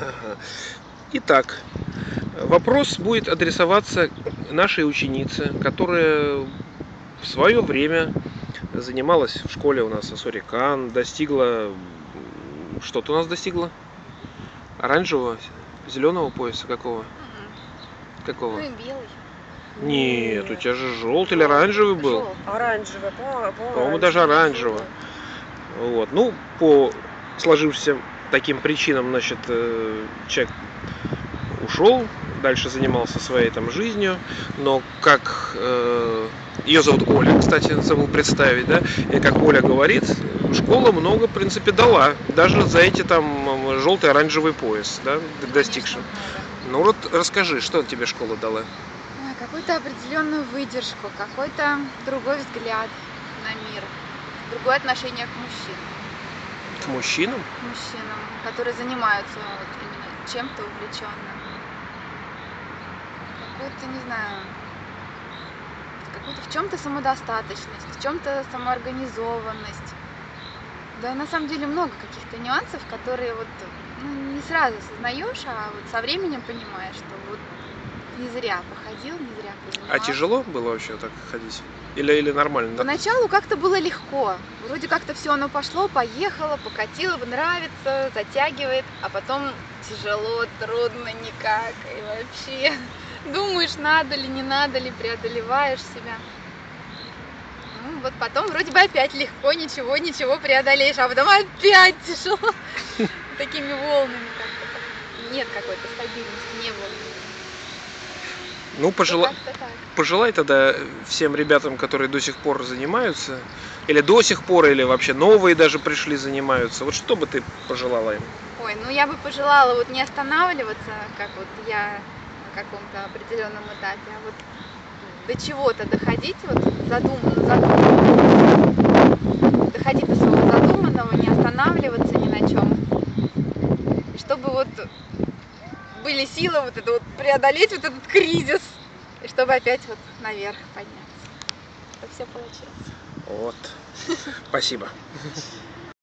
Ага. Итак, вопрос будет адресоваться нашей ученице, которая в свое время занималась в школе у нас Асурикан, достигла... Что-то у нас достигла? Оранжевого, зеленого пояса какого? Какого? Ну и белый. Нет, у тебя же желтый или оранжевый был? Оранжевый, По-моему, даже оранжевый. Вот. Ну, по сложившимся таким причинам, значит, человек ушел, дальше занимался своей там жизнью, но как ее зовут Оля, кстати, забыл представить, да, и как Оля говорит, школа много, в принципе, дала, даже за эти там желтый оранжевый пояс, да, достигшим. Ну вот расскажи, что тебе школа дала? Какую-то определенную выдержку, какой-то другой взгляд на мир, другое отношение к мужчинам. К мужчинам? К мужчинам, которые занимаются вот именно чем-то увлеченным. Какую-то, не знаю, какую-то в чем-то самодостаточность, в чем-то самоорганизованность. Да, на самом деле много каких-то нюансов, которые вот не сразу осознаешь, а вот со временем понимаешь, что вот не зря походил, не зря позанимался. А тяжело было вообще так ходить? Или нормально? Поначалу как-то было легко. Вроде как-то все оно пошло, поехало, покатило, нравится, затягивает, а потом тяжело, трудно никак. И вообще думаешь, надо ли, не надо ли, преодолеваешь себя. Ну, вот потом вроде бы опять легко, ничего преодолеешь, а потом опять тяжело. Такими волнами как-то. Нет какой-то стабильности, не было. Ну, пожелай тогда всем ребятам, которые до сих пор занимаются, или до сих пор, или вообще новые даже пришли, занимаются. Вот что бы ты пожелала им? Ой, ну я бы пожелала вот не останавливаться, как вот я на каком-то определенном этапе, а вот до чего-то доходить, вот доходить до своего задуманного, не останавливаться ни на чем. И чтобы вот были силы вот это вот преодолеть вот этот кризис, и чтобы опять вот наверх подняться. Чтобы все получилось. Вот. Спасибо.